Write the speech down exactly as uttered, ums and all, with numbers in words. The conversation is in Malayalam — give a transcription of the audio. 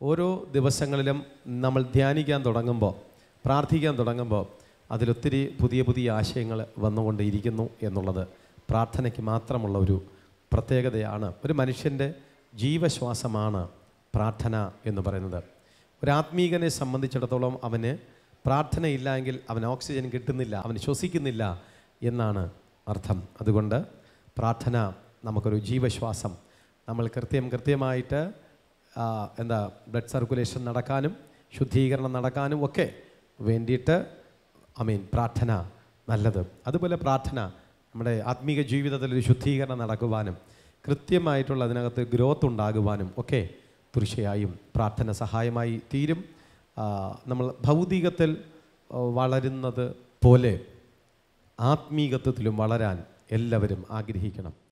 ഓരോ ദിവസങ്ങളിലും നമ്മൾ ധ്യാനിക്കാൻ തുടങ്ങുമ്പോൾ, പ്രാർത്ഥിക്കാൻ തുടങ്ങുമ്പോൾ അതിലൊത്തിരി പുതിയ പുതിയ ആശയങ്ങൾ വന്നുകൊണ്ടിരിക്കുന്നു എന്നുള്ളത് പ്രാർത്ഥനയ്ക്ക് മാത്രമുള്ള ഒരു പ്രത്യേകതയാണ്. ഒരു മനുഷ്യൻ്റെ ജീവശ്വാസമാണ് പ്രാർത്ഥന എന്ന് പറയുന്നത്. ഒരു ആത്മീകനെ സംബന്ധിച്ചിടത്തോളം അവന് പ്രാർത്ഥനയില്ല എങ്കിൽ അവന് ഓക്സിജൻ കിട്ടുന്നില്ല, അവന് ശ്വസിക്കുന്നില്ല എന്നാണ് അർത്ഥം. അതുകൊണ്ട് പ്രാർത്ഥന നമുക്കൊരു ജീവശ്വാസം. നമ്മൾ കൃത്യം കൃത്യമായിട്ട് എന്താ ബ്ലഡ് സർക്കുലേഷൻ നടക്കാനും ശുദ്ധീകരണം നടക്കാനും ഒക്കെ വേണ്ടിയിട്ട് ഐ മീൻ പ്രാർത്ഥന നല്ലത്. അതുപോലെ പ്രാർത്ഥന നമ്മുടെ ആത്മീക ജീവിതത്തിൽ ഒരു ശുദ്ധീകരണം നടക്കുവാനും കൃത്യമായിട്ടുള്ള അതിനകത്ത് ഗ്രോത്ത് ഉണ്ടാകുവാനും ഒക്കെ തീർച്ചയായും പ്രാർത്ഥന സഹായമായി തീരും. നമ്മൾ ഭൗതികത്തിൽ വളരുന്നത് പോലെ ആത്മീകത്വത്തിലും വളരാൻ എല്ലാവരും ആഗ്രഹിക്കണം.